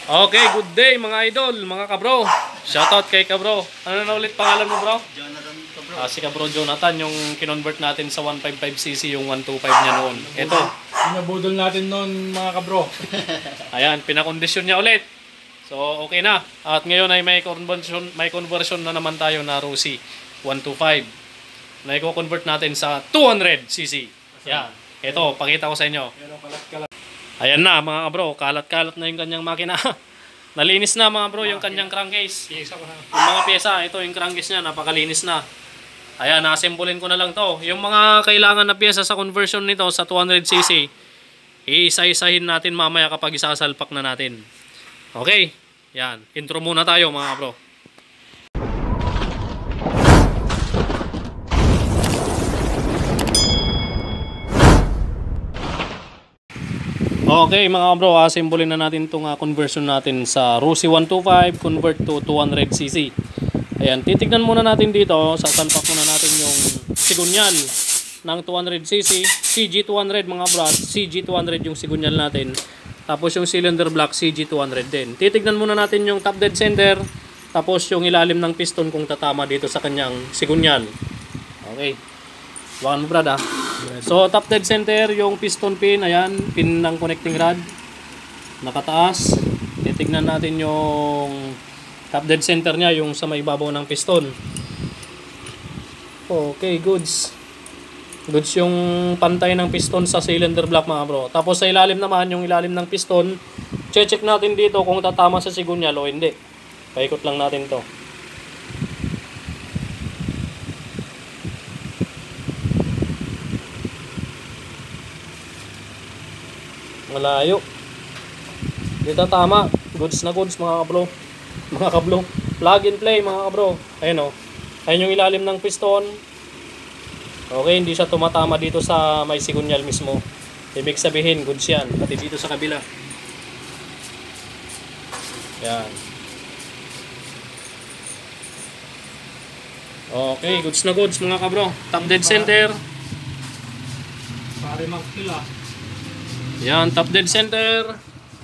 Okay, good day mga idol, mga kabro. Shoutout kay kabro. Ano na ulit pangalan mo, bro? Jonathan kabro. Si kabro Jonathan, yung kinonvert natin sa 155cc, yung 125 niya noon. Ito. Pinabudol natin noon mga kabro. Ayan, pinakondisyon niya ulit. So, okay na. At ngayon ay may conversion na naman tayo na Rossi 125. Na i-convert natin sa 200cc. Yan. Ito, pakita ko sa inyo. Ayan na mga bro, kalat-kalat na yung kanyang makina. Nalinis na mga bro yung kanyang crankcase. Yung mga pyesa, ito yung crankcase niya, napakalinis na. Ayan, na-assemblein ko na lang to. Yung mga kailangan na pyesa sa conversion nito sa 200cc, iisa-isahin natin mamaya kapag isasalpak na natin. Okay, yan. Intro muna tayo mga bro. Okay mga bro, assemble na natin itong conversion natin sa Rossi 125 convert to 200cc. Ayan, titignan muna natin dito, sasalpak muna natin yung sigunyal ng 200cc, CG200 mga bro, CG200 yung sigunyal natin. Tapos yung cylinder block CG200 din. Titignan muna natin yung top dead center, tapos yung ilalim ng piston kung tatama dito sa kanyang sigunyal. Okay. Wakan mo brad ha. So top dead center yung piston pin, ayan, pin ng connecting rod nakataas. Titignan natin yung top dead center nya, yung sa may babaw ng piston. Okay, goods yung pantay ng piston sa cylinder block mga bro. Tapos sa ilalim naman, yung ilalim ng piston, check natin dito kung tatama sa sigunyal o hindi. Paikot lang natin to. Malayo. Dito tama. Goods na goods mga kablo. Mga kablo. Plug and play mga kabro. Ayun o. Ayun yung ilalim ng piston. Okay, hindi siya tumatama dito sa may sigunyal mismo. Ibig sabihin, goods yan. Pati dito sa kabila. Yan. Okay, goods na goods mga kabro. Top dead center. Pare magkila. Yan, top dead center.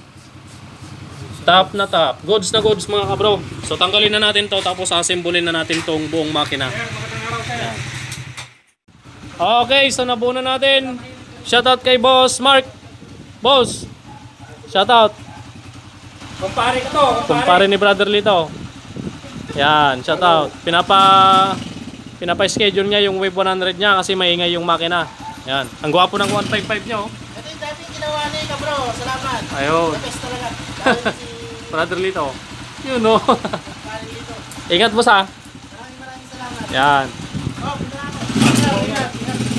Top na top. Goods na goods mga kabro. So tanggalin na natin to, tapos assemblein na natin tong buong makina. Yan. Okay, so nabuo na natin. Shoutout kay Boss Mark. Boss, shoutout. Kumpare ko to. Kumpare ni Brother Lito. Yan, shoutout. Pinapa-schedule niya yung Wave 100 niya kasi maingay yung makina. Yan. Ang gwapo ng 155 niya oh. Ito yung dating ginawa ni kabro. Salamat. Ayun. The best talaga. Brother Lito. Yun no. Dito. Ingat boss ha. Maraming salamat. Yan. Oh, ingat.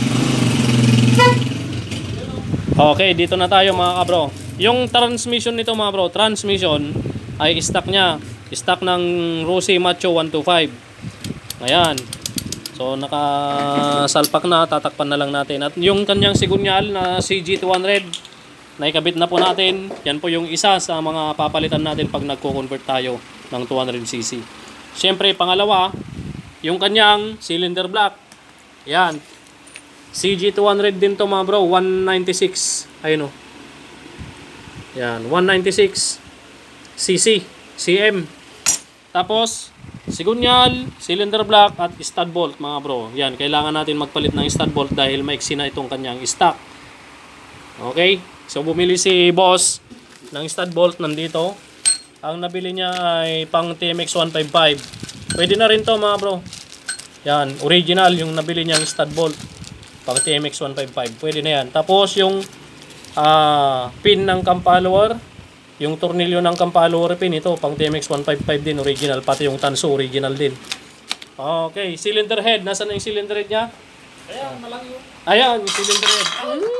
Okay, dito na tayo mga kabro. Yung transmission nito mga bro, transmission ay stock niya. Stock ng Rossi Macho 125. Ayan. So nakasalpak na, tatakpan na lang natin. At yung kanyang sigunyal na CG200, naikabit na po natin. Yan po yung isa sa mga papalitan natin pag nagko-convert tayo ng 200cc. Siyempre pangalawa, yung kanyang cylinder block. Yan. CG200 din to mga bro, 196. Ayun o. Yan, 196cc, cm. Tapos, sigunyal, cylinder block at stud bolt mga bro. Yan, kailangan natin magpalit ng stud bolt dahil maiksi na itong kanyang stock. Okay? So, bumili si boss ng stud bolt nandito. Ang nabili niya ay pang TMX 155. Pwede na rin to mga bro. Yan, original yung nabili niyang stud bolt. Pang TMX 155. Pwede na yan. Tapos yung pin ng cam follower, yung tornilyo ng cam follower pin, ito pang TMX 155 din, original. Pati yung tanso, original din. Okay, cylinder head. Nasaan na yung cylinder head niya? Ayan, malayo. Ayan, yung cylinder head.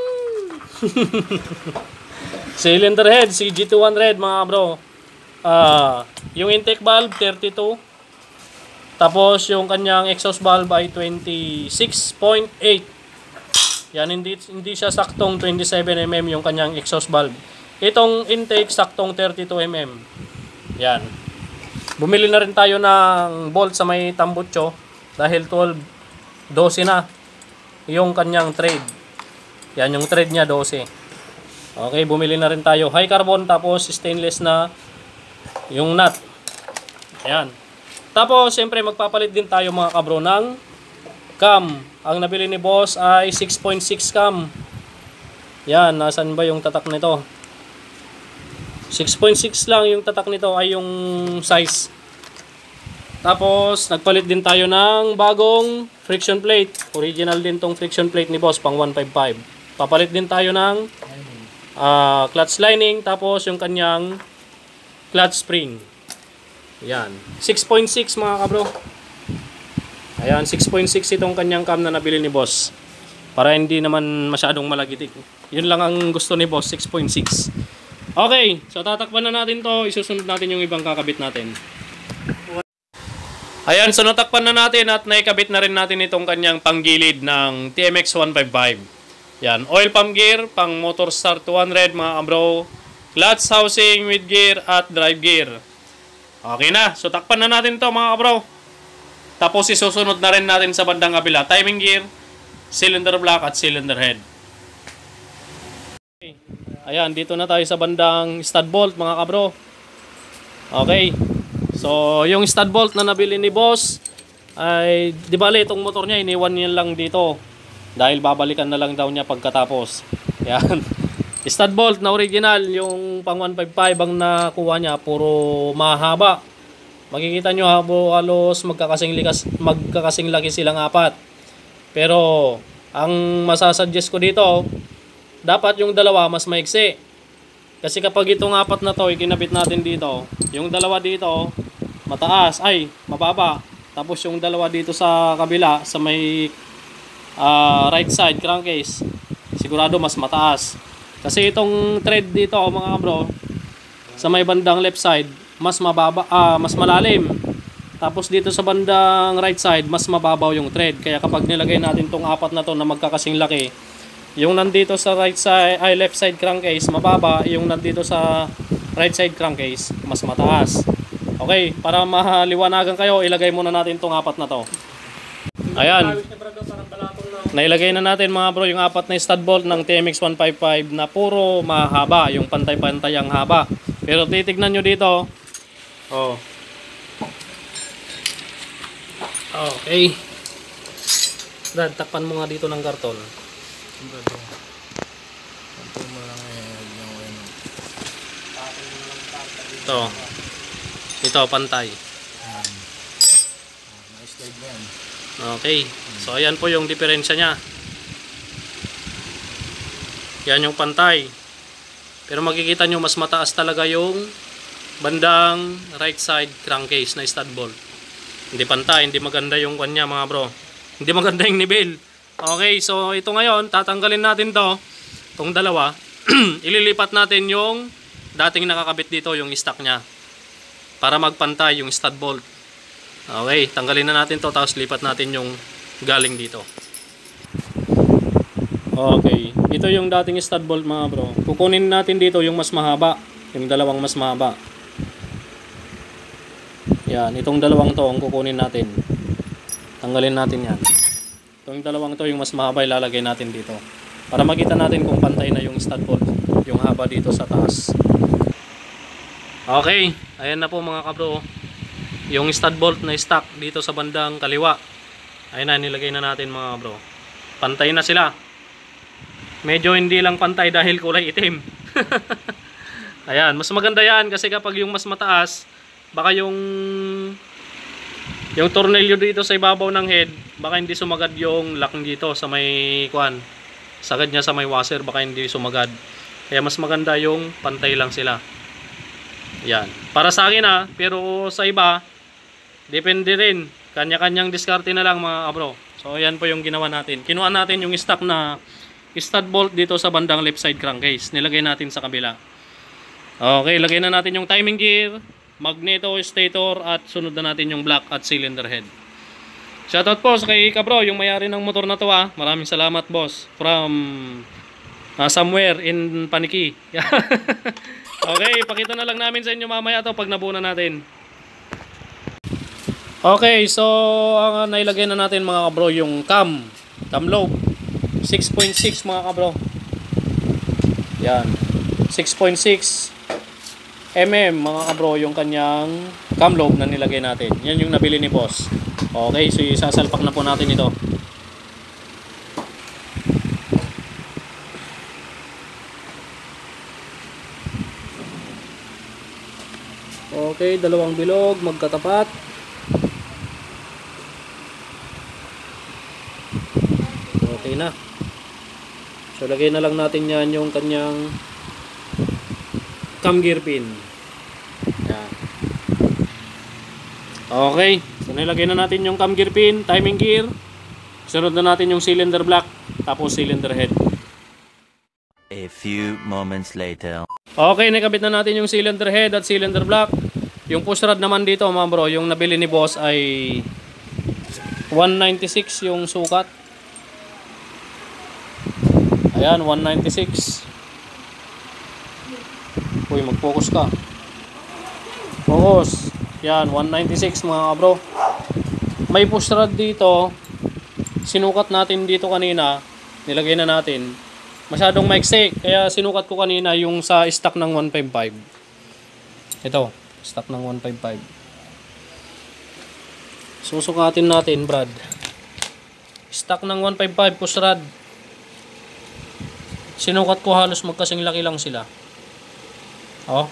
Cylinder head, CG200 mga bro. Yung intake valve, 32. Tapos yung kanyang exhaust valve ay 26.8. Yan, hindi siya saktong 27mm yung kanyang exhaust valve. Itong intake saktong 32mm. Yan. Bumili na rin tayo ng bolt sa may tambutso dahil 12 na yung kanyang thread. Yan yung thread niya 12. Okay, bumili na rin tayo high carbon tapos stainless na yung nut. Ayan. Tapos, siyempre, magpapalit din tayo mga kabro ng cam. Ang nabili ni boss ay 6.6 cam. Yan, nasan ba yung tatak nito? 6.6 lang yung tatak nito ay yung size. Tapos, nagpalit din tayo ng bagong friction plate. Original din tong friction plate ni boss, pang 155. Papalit din tayo ng clutch lining, tapos yung kanyang clutch spring. Yan. 6.6 mga kabro. Ayan, 6.6 itong kanyang cam na nabili ni boss. Para hindi naman masyadong malagitik. Yun lang ang gusto ni boss, 6.6. Okay, so tatakpan na natin to. Isusunod natin yung ibang kakabit natin. Ayan, so natakpan na natin at naikabit na rin natin itong kanyang panggilid ng TMX 155. Yan, oil pump gear, pang motor start 200 mga kabro. Clutch housing with gear at drive gear. Okay na, so takpan na natin to mga kabro. Tapos isusunod na rin natin sa bandang kabila, timing gear, cylinder block at cylinder head. Okay. Ayan, dito na tayo sa bandang stud bolt mga kabro. Okay. So, yung stud bolt na nabili ni boss ay, di bale, itong motor niya iniwan niya lang dito dahil babalikan na lang daw niya pagkatapos. Yan. Stud bolt na original, yung pang 155 ang nakuha niya, puro mahaba. Makikita nyo halos magkakasing laki silang apat. Pero ang masasuggest ko dito, dapat yung dalawa mas maiksi. Kasi kapag itong apat na to ikinabit natin dito, yung dalawa dito mataas, ay mababa. Tapos yung dalawa dito sa kabila, sa may right side crankcase, sigurado mas mataas. Kasi itong thread dito mga bro, sa may bandang left side, mas mababa, mas malalim. Tapos dito sa bandang right side, mas mababaw yung thread. Kaya kapag nilagay natin tong apat na to na magkakasing laki, yung nandito sa right side, ay left side crankcase mababa, yung nandito sa right side crankcase mas mataas. Okay, para mahaliwanagan kayo, ilagay muna natin tong apat na to. Ayan. Nailagay na natin mga bro yung apat na stud bolt ng TMX 155 na puro mahaba, yung pantay-pantay ang haba. Pero titignan nyo dito. Oh. Okay. Dad, takpan mo nga dito ng karton. Ito pantay. Okay. So ayan po yung diferensya niya. Yan yung pantay. Pero makikita nyo mas mataas talaga yung bandang right side crankcase na stud bolt. Hindi pantay, hindi maganda yung kanya mga bro. Hindi maganda yung nivel. Okay, so ito ngayon, tatanggalin natin to. Itong dalawa. Ililipat natin yung dating nakakabit dito, yung stock nya. Para magpantay yung stud bolt. Okay, tanggalin na natin to. Tapos lipat natin yung galing dito. Okay, ito yung dating stud bolt mga bro. Kukunin natin dito yung mas mahaba. Yung dalawang mas mahaba. Yan, itong dalawang to ang kukunin natin. Tanggalin natin yan. Itong dalawang to yung mas mahaba ilalagay natin dito. Para makita natin kung pantay na yung stud bolt. Yung haba dito sa taas. Okay, ayan na po mga kabro. Yung stud bolt na stock dito sa bandang kaliwa. Ayan na, nilagay na natin mga kabro. Pantay na sila. Medyo hindi lang pantay dahil kulay itim. Ayan, mas maganda yan kasi kapag yung mas mataas, baka yung tornilyo dito sa ibabaw ng head, baka hindi sumagad yung lock dito sa may kuan. Sagad niya sa may washer, baka hindi sumagad. Kaya mas maganda yung pantay lang sila. Yan. Para sa akin pero sa iba, depende rin. Kanya-kanyang diskarte na lang mga kabro. So ayan po yung ginawa natin. Kinuha natin yung stock na stud bolt dito sa bandang left side crankcase. Nilagay natin sa kabila. Okay, lagay na natin yung timing gear, magneto, stator, at sunod na natin yung block at cylinder head. Shoutout po sa kay kabro, yung may-ari ng motor na to Maraming salamat boss. From somewhere in Paniki. Okay, pakita na lang namin sa inyo mamaya to pag nabunan natin. Okay, so nailagay na natin mga kabro yung cam lobe 6.6 mga kabro. Yan, 6.6 mm mga kabro yung kanyang cam lobe na nilagay natin. Yan yung nabili ni boss. Okay, so isasalpak na po natin ito. Okay, dalawang bilog magkatapat. Okay na. So lagay na lang natin yan yung kanyang cam gear pin. Yan. Okay, so nilagay na natin yung cam gear pin, timing gear. Sunod na natin yung cylinder block, tapos cylinder head. A few moments later. Okay, nakabit na natin yung cylinder head at cylinder block. Yung push rod naman dito mga bro, yung nabili ni boss ay 196 yung sukat. Ayan, 196. Uy, mag-focus ka. Focus. Yan, 196 mga bro. May push rod dito. Sinukat natin dito kanina. Nilagay na natin. Masyadong maiksi. Kaya sinukat ko kanina yung sa stock ng 155. Ito, stock ng 155. Susukatin natin, Brad. Stock ng 155 push rod. Sinukat ko halos magkasing laki lang sila. Oh.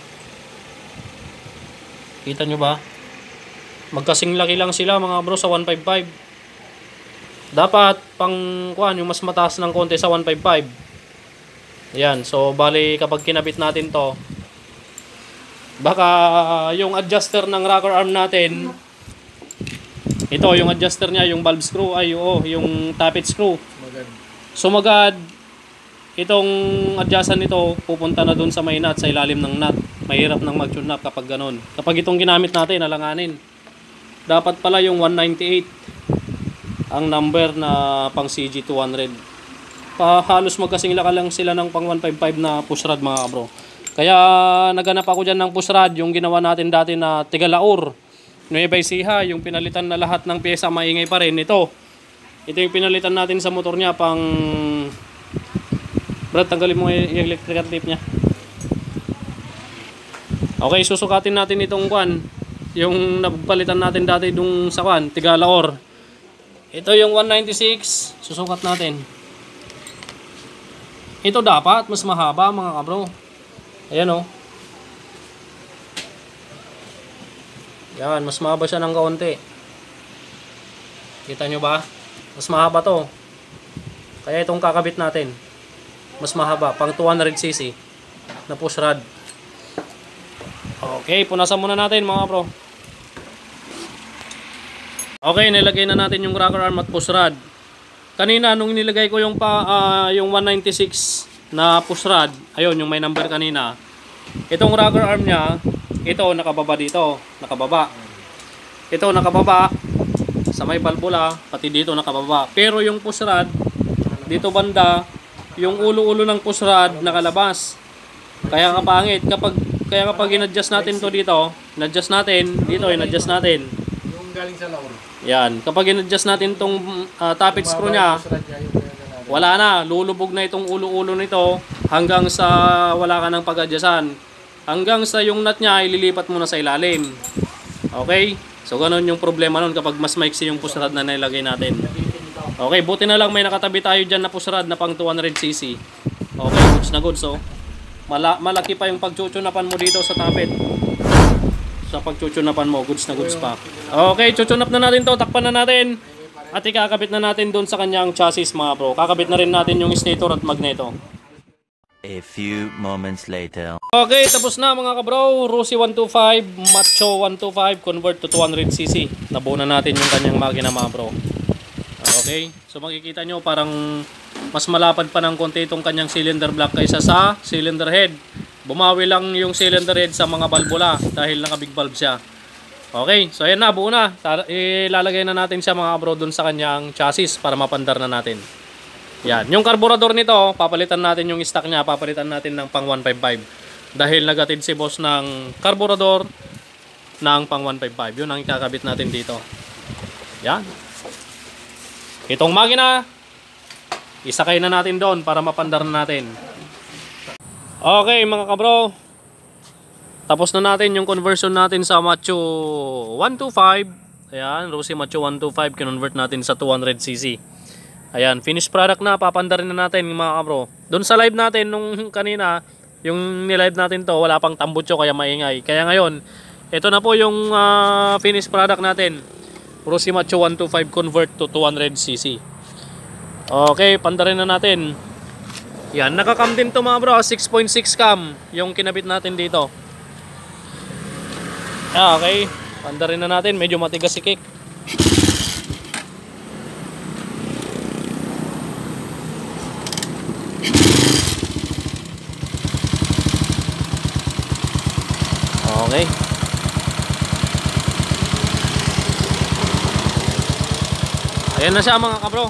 Kita nyo ba? Magkasing laki lang sila mga bro sa 155. Dapat pang kuan yung mas mataas ng konti sa 155. Ayan, so bali kapag kinabit natin to, baka yung adjuster ng rocker arm natin, ito yung adjuster niya, yung valve screw, ay yung tappet screw. Sumagad. Itong adjustan nito pupunta na dun sa may nut, sa ilalim ng nut. Mahirap nang mag-tune up kapag ganun. Kapag itong ginamit natin, alanganin. Dapat pala yung 198 ang number na pang CG200. Halos magkasing laki lang sila ng pang 155 na push rod mga bro. Kaya naganap ako dyan ng push rod, yung ginawa natin dati na Tigalaur, Nueva Ecija, yung pinalitan na lahat ng pyesa maingay pa rin. Ito yung pinalitan natin sa motor niya pang... Brad, tanggalin mo yung electrical tape niya. Okay, susukatin natin itong kwan. Yung napalitan natin dati dung sa kwan, Tigalaur. Ito yung 196. Susukat natin. Ito dapat mas mahaba mga kabro. Ayan o. Yan, mas mahaba siya ng kaunti. Kita nyo ba? Mas mahaba to. Kaya itong kakabit natin. Mas mahaba, pang 200cc na push rod. Okay, punasan muna natin mga bro. Okay, nilagay na natin yung rocker arm at push rod. Kanina nung nilagay ko yung 196 na push rod, ayun yung may number kanina. Itong rocker arm niya, ito nakababa dito, nakababa. Ito nakababa sa may valvula, pati dito nakababa. Pero yung push rod dito banda, yung ulo-ulo ng push rod nakalabas. Kaya kapangit kapag in-adjust natin to dito, in-adjust natin dito, in-adjust natin. Yung galing sa laur. Yan, kapag in-adjust natin tong tappet screw niya, wala na, lulubog na itong ulo-ulo nito hanggang sa wala ka ng pag-adjustan. Hanggang sa yung nut niya ililipat mo na sa ilalim. Okay? So ganun yung problema nun kapag mas maiksi yung push rod na nilagay natin. Okay, buti na lang may nakatabi tayo dyan na push rod na pang 200cc. Okay, goods na goods. So, malaki pa yung pagchuchunapan mo dito sa tappet. Sa pagchuchunapan mo, goods na goods pa. Okay, chuchunap na natin to, takpan na natin. At ikakabit na natin doon sa kanyang chassis mga bro. Kakabit na rin natin yung stator at magneto. A few moments later. Okay, tapos na mga kabro. Rusi 125, Macho 125, convert to 200cc. Nabuo na natin yung kanyang makina mga bro. Okay, so makikita nyo parang mas malapad pa ng konti itong kanyang cylinder block kaysa sa cylinder head. Bumawi lang yung cylinder head sa mga valvula dahil naka-big valve siya. Okay, so ayan na, buo na. Ilalagay na natin siya mga bro dun sa kanyang chassis para mapandar na natin. Yan, yung carburetor nito, papalitan natin yung stock niya, papalitan natin ng pang 155. Dahil nagatid si boss ng carburetor ng pang 155. Yun ang ikakabit natin dito. Yan. Itong makina, isakay na natin doon para mapandar na natin. Okay mga kabro, Tapos na natin yung conversion natin sa Macho 125. Ayan, Rossi Macho 125, convert natin sa 200cc. Ayan, finished product na, papandarin na natin mga kabro. Doon sa live natin nung kanina, yung nilive natin to, wala pang tambutso kaya maingay. Kaya ngayon, ito na po yung finished product natin. Rossi Macho 125 convert to 200cc. Okay, pandarin na natin. Yan, nakakam din to mga bro, 6.6 cam yung kinabit natin dito. Okay, pandarin na natin, medyo matigas si kick. Okay. Ayan na siya mga kabro.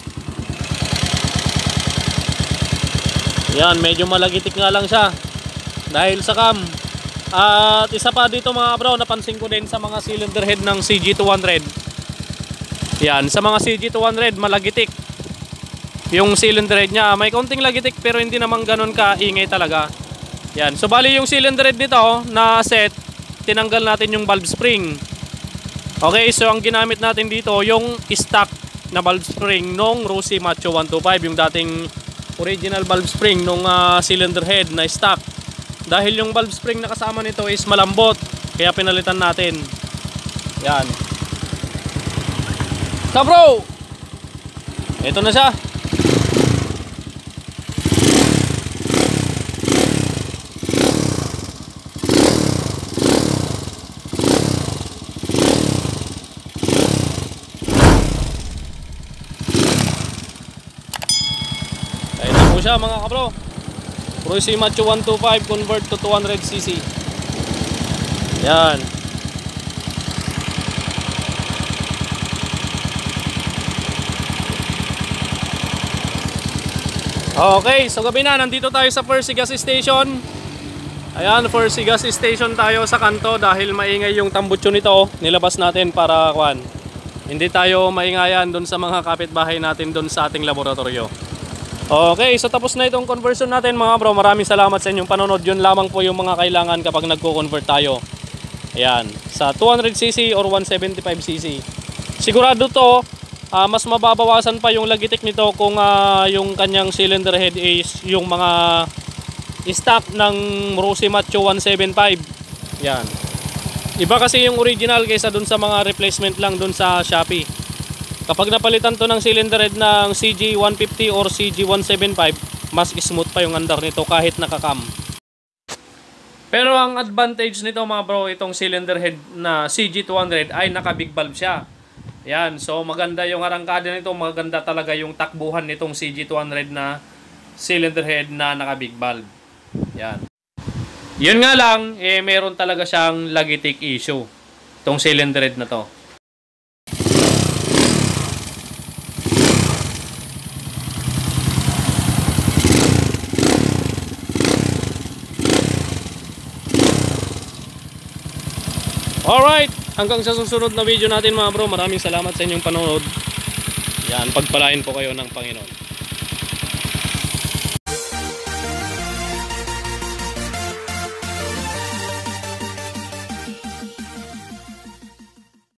Yan, medyo malagitik nga lang siya dahil sa cam. At isa pa dito mga bro, napansin ko din sa mga cylinder head ng CG200. Yan, sa mga CG200 malagitik yung cylinder head niya. May konting lagitik pero hindi naman ganun kaingay talaga. Yan, so bali yung cylinder head nito na set, tinanggal natin yung valve spring. Okay, so ang ginamit natin dito yung stock na valve spring nung Rossi Macho 125, yung dating original valve spring nung cylinder head na stock. Dahil yung valve spring na kasama nito is malambot, kaya pinalitan natin. Yan. So bro, ito na siya. Siya mga kabro, Rossi Macho 125 convert to 200cc. Yan. Okay, so gabi na, nandito tayo sa Percy Gas Station. Ayan, Percy Gas Station tayo sa kanto dahil maingay yung tambutso nito. Nilabas natin para hindi tayo maingayan doon sa mga kapitbahay natin doon sa ating laboratorio. Okay, so tapos na itong conversion natin mga bro. Maraming salamat sa inyong panonood. Yun lamang po yung mga kailangan kapag nagko-convert tayo. Ayan, sa 200cc or 175cc. Sigurado to, mas mababawasan pa yung lagitik nito kung yung kanyang cylinder head is yung mga stock ng Rossi Macho 175. Yan. Iba kasi yung original kaysa dun sa mga replacement lang dun sa Shopee. Kapag napalitan to ng cylinder head ng CG150 or CG175, mas smooth pa yung andar nito kahit nakakam. Pero ang advantage nito mga bro, itong cylinder head na CG200 ay naka big valve siya. Yan, so maganda yung arangkada nito, maganda talaga yung takbuhan nitong CG200 na cylinder head na naka big valve. Yan. Yun nga lang, meron talaga siyang lagitik issue, itong cylinder head na to. Alright, hanggang sa susunod na video natin mga bro. Maraming salamat sa inyong panonood. Yan, pagpalain po kayo ng Panginoon.